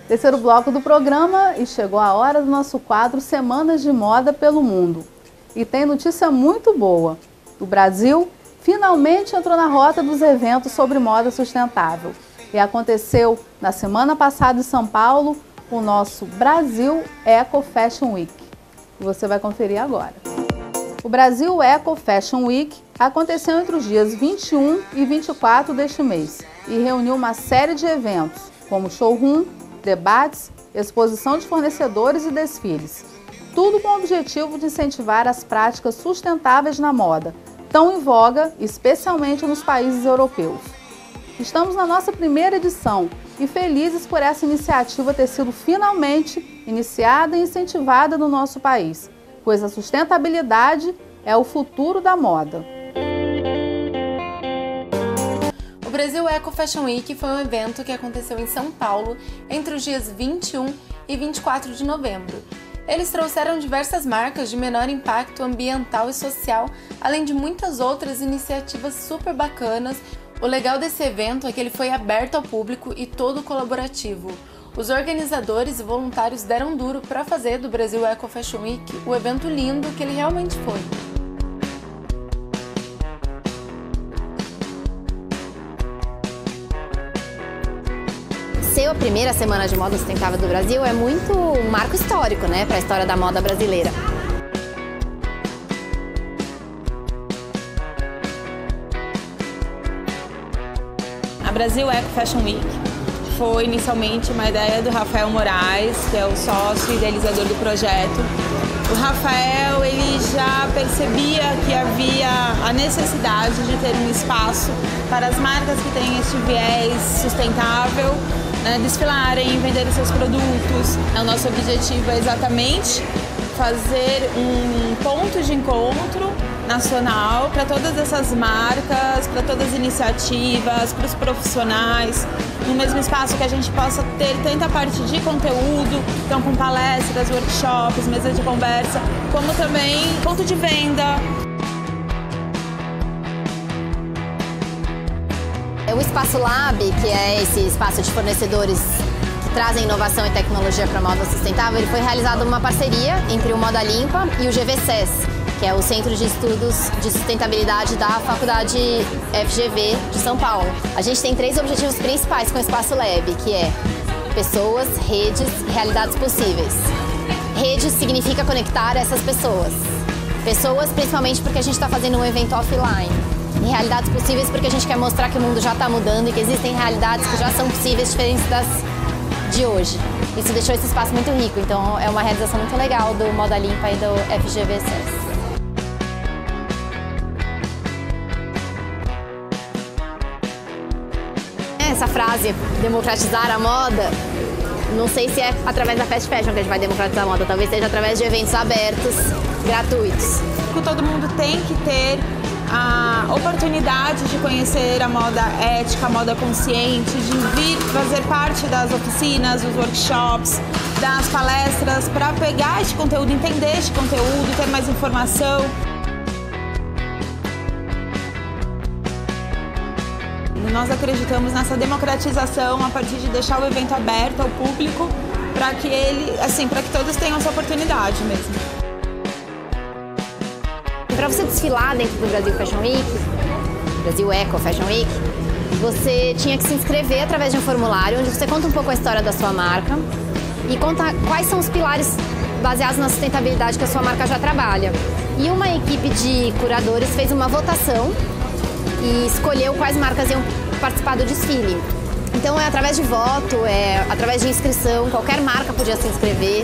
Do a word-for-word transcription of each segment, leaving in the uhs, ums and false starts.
Terceiro bloco do programa e chegou a hora do nosso quadro Semanas de Moda pelo Mundo. E tem notícia muito boa. O Brasil finalmente entrou na rota dos eventos sobre moda sustentável. E aconteceu na semana passada em São Paulo o nosso Brasil Eco Fashion Week. E você vai conferir agora. O Brasil Eco Fashion Week aconteceu entre os dias vinte e um e vinte e quatro deste mês e reuniu uma série de eventos, como showroom, debates, exposição de fornecedores e desfiles. Tudo com o objetivo de incentivar as práticas sustentáveis na moda, tão em voga, especialmente nos países europeus. Estamos na nossa primeira edição e felizes por essa iniciativa ter sido finalmente iniciada e incentivada no nosso país, pois a sustentabilidade é o futuro da moda. O Brasil Eco Fashion Week foi um evento que aconteceu em São Paulo entre os dias vinte e um e vinte e quatro de novembro. Eles trouxeram diversas marcas de menor impacto ambiental e social, além de muitas outras iniciativas super bacanas. O legal desse evento é que ele foi aberto ao público e todo colaborativo. Os organizadores e voluntários deram duro para fazer do Brasil Eco Fashion Week o evento lindo que ele realmente foi. Ser a primeira Semana de Moda Sustentável do Brasil é muito um marco histórico, né, para a história da moda brasileira. A Brasil Eco Fashion Week foi inicialmente uma ideia do Rafael Moraes, que é o sócio e idealizador do projeto. O Rafael ele já percebia que havia a necessidade de ter um espaço para as marcas que têm este viés sustentável, né, desfilarem, venderem seus produtos. O nosso objetivo é exatamente fazer um ponto de encontro nacional para todas essas marcas, para todas as iniciativas, para os profissionais, no mesmo espaço que a gente possa ter tanta parte de conteúdo, então com palestras, workshops, mesas de conversa, como também ponto de venda. O Espaço Lab, que é esse espaço de fornecedores que trazem inovação e tecnologia para a moda sustentável, ele foi realizado numa parceria entre o Moda Limpa e o G V C E S, que é o Centro de Estudos de Sustentabilidade da Faculdade F G V de São Paulo. A gente tem três objetivos principais com o Espaço Lab, que é pessoas, redes e realidades possíveis. Redes significa conectar essas pessoas. Pessoas, principalmente porque a gente está fazendo um evento offline. E realidades possíveis porque a gente quer mostrar que o mundo já está mudando e que existem realidades que já são possíveis, diferentes das de hoje. Isso deixou esse espaço muito rico, então é uma realização muito legal do Moda Limpa e do F G V C E S. Essa frase, democratizar a moda, não sei se é através da fast fashion que a gente vai democratizar a moda, talvez seja através de eventos abertos, gratuitos. Todo mundo tem que ter a oportunidade de conhecer a moda ética, a moda consciente, de vir fazer parte das oficinas, dos workshops, das palestras, para pegar este conteúdo, entender este conteúdo, ter mais informação. Nós acreditamos nessa democratização a partir de deixar o evento aberto ao público para que ele, assim, para que todos tenham essa oportunidade mesmo. Para você desfilar dentro do Brasil Fashion Week, Brasil Eco Fashion Week, você tinha que se inscrever através de um formulário onde você conta um pouco a história da sua marca e conta quais são os pilares baseados na sustentabilidade que a sua marca já trabalha. E uma equipe de curadores fez uma votação e escolheu quais marcas iam participar do desfile. Então é através de voto, é através de inscrição, qualquer marca podia se inscrever.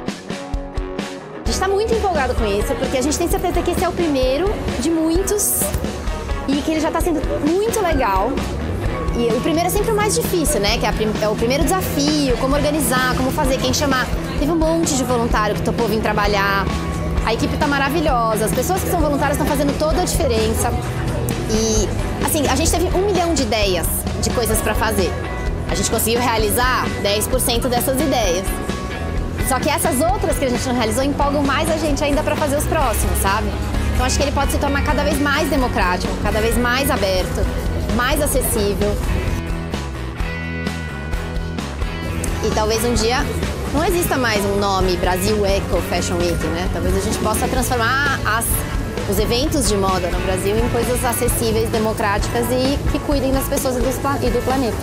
A gente está muito empolgado com isso, porque a gente tem certeza que esse é o primeiro de muitos e que ele já está sendo muito legal. E o primeiro é sempre o mais difícil, né? Que é, a prim é o primeiro desafio, como organizar, como fazer, quem chamar. Teve um monte de voluntário que topou vir trabalhar. A equipe está maravilhosa, as pessoas que são voluntárias estão fazendo toda a diferença. E, assim, a gente teve um milhão de ideias de coisas para fazer. A gente conseguiu realizar dez por cento dessas ideias. Só que essas outras que a gente não realizou empolgam mais a gente ainda para fazer os próximos, sabe? Então acho que ele pode se tornar cada vez mais democrático, cada vez mais aberto, mais acessível. E talvez um dia não exista mais um nome Brasil Eco Fashion Week, né? Talvez a gente possa transformar as, os eventos de moda no Brasil em coisas acessíveis, democráticas e que cuidem das pessoas e do, e do planeta.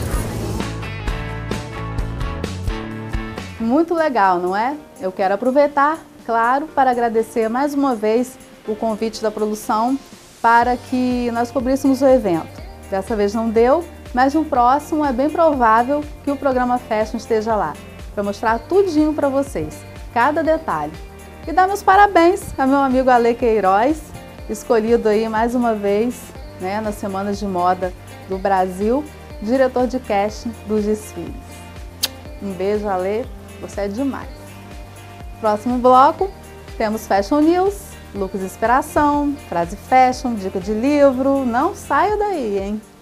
Muito legal, não é? Eu quero aproveitar, claro, para agradecer mais uma vez o convite da produção para que nós cobríssemos o evento. Dessa vez não deu, mas no próximo é bem provável que o programa Fashion esteja lá, para mostrar tudinho para vocês, cada detalhe. E dar meus parabéns ao meu amigo Ale Queiroz, escolhido aí mais uma vez, né, nas Semanas de Moda do Brasil, diretor de casting dos desfiles. Um beijo, Ale, você é demais. Próximo bloco, temos Fashion News, looks de inspiração, frase fashion, dica de livro, não saia daí, hein?